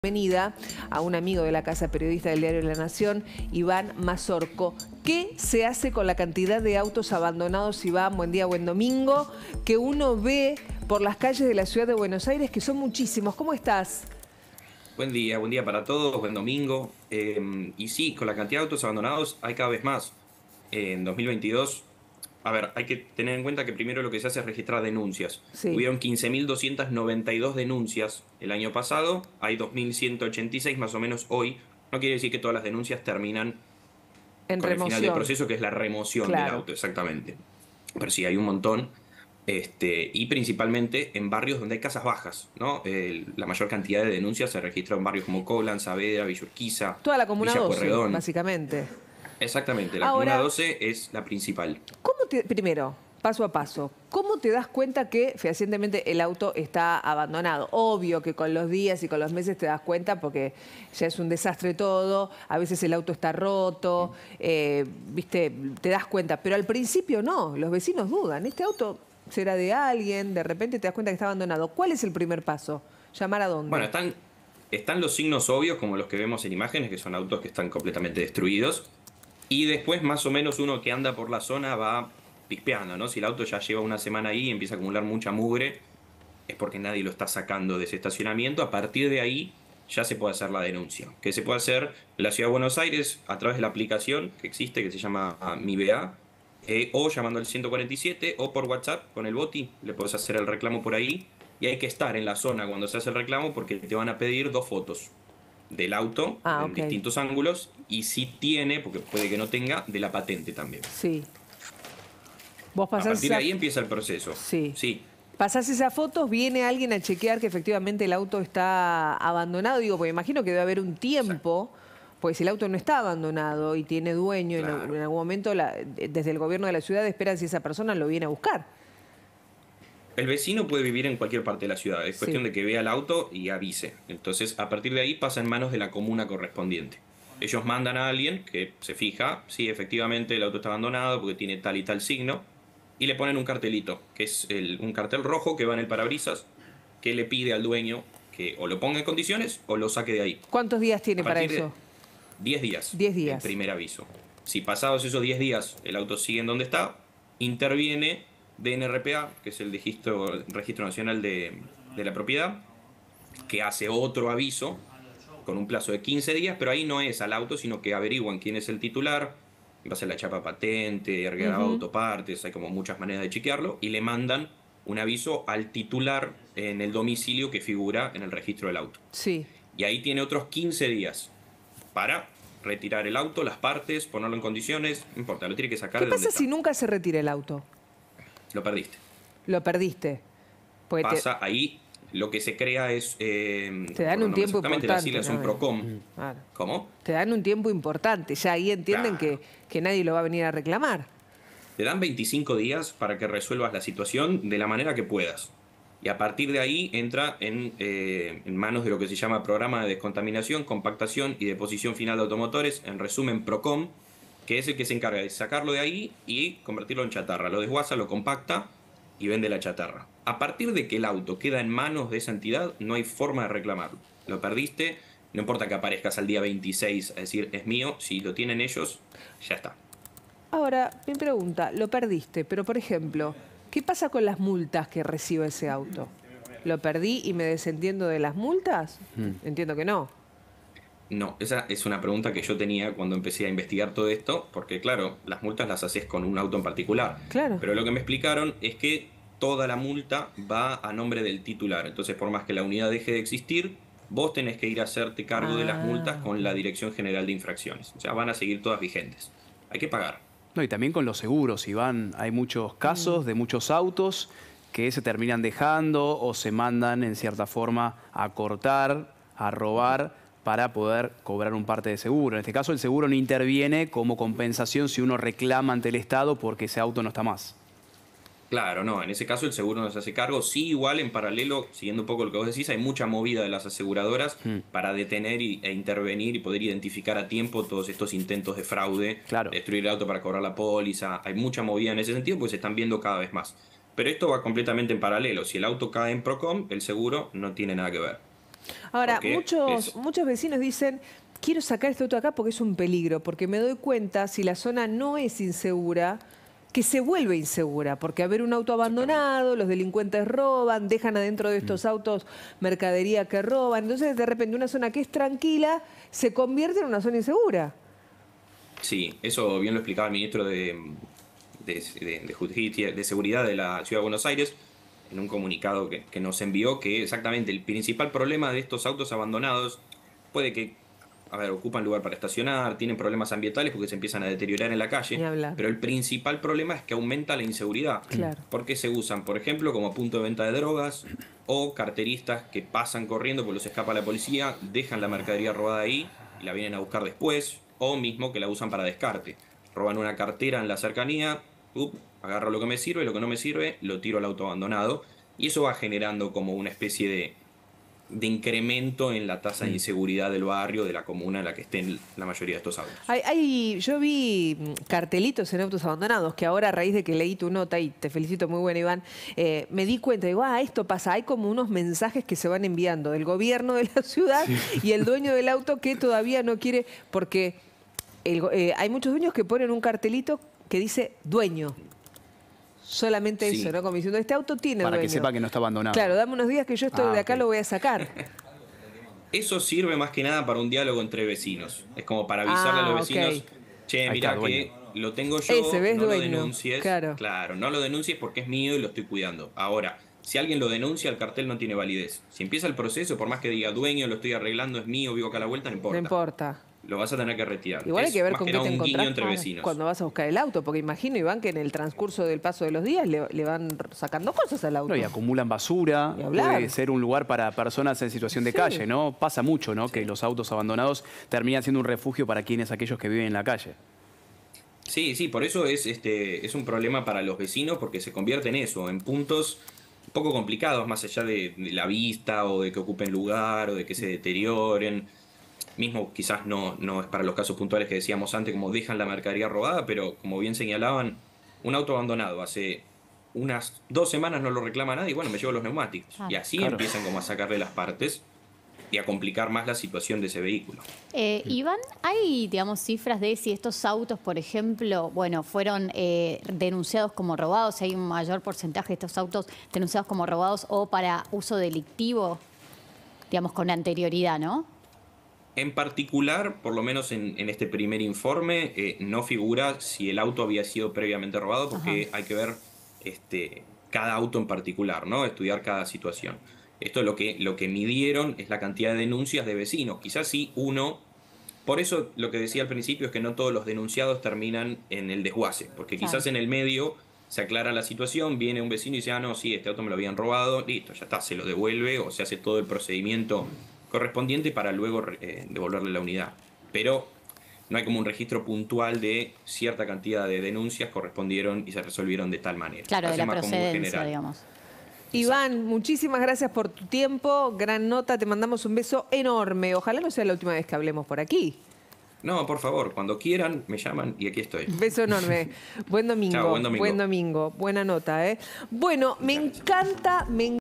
Bienvenida a un amigo de la Casa Periodista del Diario La Nación, Iván Mazorco. ¿Qué se hace con la cantidad de autos abandonados, Iván? Buen día, buen domingo, que uno ve por las calles de la ciudad de Buenos Aires, que son muchísimos. ¿Cómo estás? Buen día para todos, buen domingo. Y sí, con la cantidad de autos abandonados hay cada vez más. En 2022, a ver, hay que tener en cuenta que primero lo que se hace es registrar denuncias. Sí. Hubieron 15.292 denuncias el año pasado, hay 2.186 más o menos hoy. No quiere decir que todas las denuncias terminan En con el final del remoción. proceso, que es la remoción del Claro. auto, exactamente. Pero sí, hay un montón. Y principalmente en barrios donde hay casas bajas, ¿no? La mayor cantidad de denuncias se registra en barrios como Coblan, Saavedra, Villa Urquiza, Toda la Comuna Villa 12, Pueyrredón. básicamente. Exactamente, la Comuna Ahora, 12 es la principal. primero, paso a paso, ¿cómo te das cuenta que fehacientemente el auto está abandonado? Obvio que con los días y con los meses te das cuenta porque ya es un desastre todo, a veces el auto está roto, viste, te das cuenta, pero al principio no, los vecinos dudan, este auto será de alguien, de repente te das cuenta que está abandonado. ¿Cuál es el primer paso? ¿Llamar a dónde? Bueno, están los signos obvios como los que vemos en imágenes, que son autos que están completamente destruidos. Y después más o menos uno que anda por la zona va pispeando, ¿no? Si el auto ya lleva una semana ahí y empieza a acumular mucha mugre, es porque nadie lo está sacando de ese estacionamiento. A partir de ahí ya se puede hacer la denuncia. Que se puede hacer en la Ciudad de Buenos Aires a través de la aplicación que existe, que se llama MiBA, o llamando al 147, o por WhatsApp con el boti, le puedes hacer el reclamo por ahí. Y hay que estar en la zona cuando se hace el reclamo porque te van a pedir 2 fotos del auto en distintos ángulos, y si tiene, porque puede que no tenga, de la patente también. Sí. Vos A pasás partir de ahí empieza el proceso. Sí. Sí. Pasás esas fotos, viene alguien a chequear que efectivamente el auto está abandonado. Digo, porque imagino que debe haber un tiempo, porque si el auto no está abandonado y tiene dueño, Claro. en algún momento desde el gobierno de la ciudad esperan si esa persona lo viene a buscar. El vecino puede vivir en cualquier parte de la ciudad, es cuestión Sí. de que vea el auto y avise. Entonces, a partir de ahí pasa en manos de la comuna correspondiente. Ellos mandan a alguien que se fija si efectivamente el auto está abandonado porque tiene tal y tal signo, y le ponen un cartelito, que es un cartel rojo que va en el parabrisas, que le pide al dueño que o lo ponga en condiciones o lo saque de ahí. ¿Cuántos días tiene A para partir de eso? 10 días. 10 días. El primer aviso. Si pasados esos 10 días el auto sigue en donde está, interviene DNRPA, que es el Registro Nacional de la Propiedad, que hace otro aviso con un plazo de 15 días, pero ahí no es al auto, sino que averiguan quién es el titular, va a ser la chapa patente, grabado autopartes, hay como muchas maneras de chequearlo, y le mandan un aviso al titular en el domicilio que figura en el registro del auto. Sí. Y ahí tiene otros 15 días para retirar el auto, las partes, ponerlo en condiciones, no importa, lo tiene que sacar ¿Qué de donde pasa si está. nunca se retira el auto? Lo perdiste. Lo perdiste. Porque Pasa ahí, lo que se crea es... te dan un tiempo exactamente, importante, las siglas son ¿no? PROCOM. Claro. ¿Cómo? Te dan un tiempo importante. Ya ahí entienden Claro. que nadie lo va a venir a reclamar. Te dan 25 días para que resuelvas la situación de la manera que puedas. Y a partir de ahí entra en manos de lo que se llama Programa de Descontaminación, Compactación y Deposición Final de Automotores, en resumen PROCOM, que es el que se encarga de sacarlo de ahí y convertirlo en chatarra. Lo desguaza, lo compacta y vende la chatarra. A partir de que el auto queda en manos de esa entidad, no hay forma de reclamarlo. Lo perdiste, no importa que aparezcas al día 26 a decir es mío, si lo tienen ellos, ya está. Ahora, mi pregunta, lo perdiste, pero por ejemplo, ¿qué pasa con las multas que recibe ese auto? ¿Lo perdí y me desentiendo de las multas? Entiendo que no. No, esa es una pregunta que yo tenía cuando empecé a investigar todo esto, porque claro, las multas las haces con un auto en particular. Claro. Pero lo que me explicaron es que toda la multa va a nombre del titular. Entonces, por más que la unidad deje de existir, vos tenés que ir a hacerte cargo de las multas con la Dirección General de Infracciones. O sea, van a seguir todas vigentes. Hay que pagar. No, y también con los seguros, Iván. Hay muchos casos de muchos autos que se terminan dejando o se mandan en cierta forma a cortar, a robar, para poder cobrar un parte de seguro. En este caso, el seguro no interviene como compensación si uno reclama ante el Estado porque ese auto no está más. Claro, no, en ese caso el seguro no se hace cargo. Sí, igual en paralelo, siguiendo un poco lo que vos decís, hay mucha movida de las aseguradoras para detener e intervenir y poder identificar a tiempo todos estos intentos de fraude, Claro. destruir el auto para cobrar la póliza. Hay mucha movida en ese sentido, pues se están viendo cada vez más. Pero esto va completamente en paralelo. Si el auto cae en PROCOM, el seguro no tiene nada que ver. Ahora, Porque muchos vecinos dicen, quiero sacar este auto de acá porque es un peligro, porque me doy cuenta, si la zona no es insegura, que se vuelve insegura, porque haber un auto abandonado, los delincuentes roban, dejan adentro de estos autos mercadería que roban, entonces de repente una zona que es tranquila se convierte en una zona insegura. Sí, eso bien lo explicaba el ministro de Justicia, de Seguridad de la Ciudad de Buenos Aires, en un comunicado que nos envió, que exactamente el principal problema de estos autos abandonados puede que, a ver, ocupan lugar para estacionar, tienen problemas ambientales porque se empiezan a deteriorar en la Ni calle, hablar. pero el principal problema es que aumenta la inseguridad, Claro. porque se usan, por ejemplo, como punto de venta de drogas o carteristas que pasan corriendo porque los escapa la policía, dejan la mercadería robada ahí y la vienen a buscar después, o mismo que la usan para descarte. Roban una cartera en la cercanía, agarro lo que me sirve, lo que no me sirve, lo tiro al auto abandonado. Y eso va generando como una especie de incremento en la tasa de inseguridad del barrio, de la comuna en la que estén la mayoría de estos autos. Yo vi cartelitos en autos abandonados, que ahora a raíz de que leí tu nota, y te felicito, muy buena, Iván, me di cuenta, digo, esto pasa, hay como unos mensajes que se van enviando del gobierno de la ciudad y el dueño del auto que todavía no quiere, porque hay muchos dueños que ponen un cartelito que dice dueño. Solamente Sí. eso, ¿no? Como diciendo, este auto tiene Para dueño. que sepa que no está abandonado. Claro, dame unos días que yo estoy de acá, ok. lo voy a sacar. Eso sirve más que nada para un diálogo entre vecinos. Es como para avisarle a los vecinos, ok. che, Ahí mirá está, que lo tengo yo, Ese, ¿ves? no lo Dueño. denuncies. Claro. Claro, no lo denuncies porque es mío y lo estoy cuidando. Ahora, si alguien lo denuncia, el cartel no tiene validez. Si empieza el proceso, por más que diga dueño, lo estoy arreglando, es mío, vivo acá a la vuelta, no importa. No importa. Lo vas a tener que retirar. Igual hay Es que ver más con qué nada te un guiño encontrás entre vecinos. cuando vas a buscar el auto, porque imagino, Iván, que en el transcurso del paso de los días le van sacando cosas al auto. No, y acumulan basura, Ni hablar. puede ser un lugar para personas en situación de Sí. calle, ¿no? Pasa mucho, ¿no? Que los autos abandonados terminan siendo un refugio para aquellos que viven en la calle. Sí, sí, por eso es un problema para los vecinos porque se convierte en eso, en puntos un poco complicados, más allá de la vista o de que ocupen lugar o de que se deterioren. Mismo quizás no es para los casos puntuales que decíamos antes, como dejan la mercadería robada, pero como bien señalaban, un auto abandonado hace unas 2 semanas no lo reclama nadie y bueno, me llevo los neumáticos. Y así Claro. empiezan como a sacarle las partes y a complicar más la situación de ese vehículo. Iván, ¿hay, digamos, cifras de si estos autos, por ejemplo, bueno, fueron denunciados como robados, si hay un mayor porcentaje de estos autos denunciados como robados o para uso delictivo, digamos, con anterioridad, ¿no? En particular, por lo menos en este primer informe, no figura si el auto había sido previamente robado, porque hay que ver cada auto en particular, ¿no? Estudiar cada situación. Esto lo que midieron es la cantidad de denuncias de vecinos. Quizás sí uno. Por eso lo que decía al principio es que no todos los denunciados terminan en el desguace, porque quizás en el medio se aclara la situación, viene un vecino y dice, no, sí, este auto me lo habían robado, listo, ya está, se lo devuelve o se hace todo el procedimiento correspondiente para luego devolverle la unidad. Pero no hay como un registro puntual de cierta cantidad de denuncias correspondieron y se resolvieron de tal manera. Claro, de Hace la más como un procedencia, general. digamos. Iván, muchísimas gracias por tu tiempo, gran nota, te mandamos un beso enorme. Ojalá no sea la última vez que hablemos por aquí. No, por favor, cuando quieran me llaman y aquí estoy. Beso enorme. Buen domingo. Chao, buen domingo. Buen domingo. Buena nota, ¿eh? Bueno, me encanta,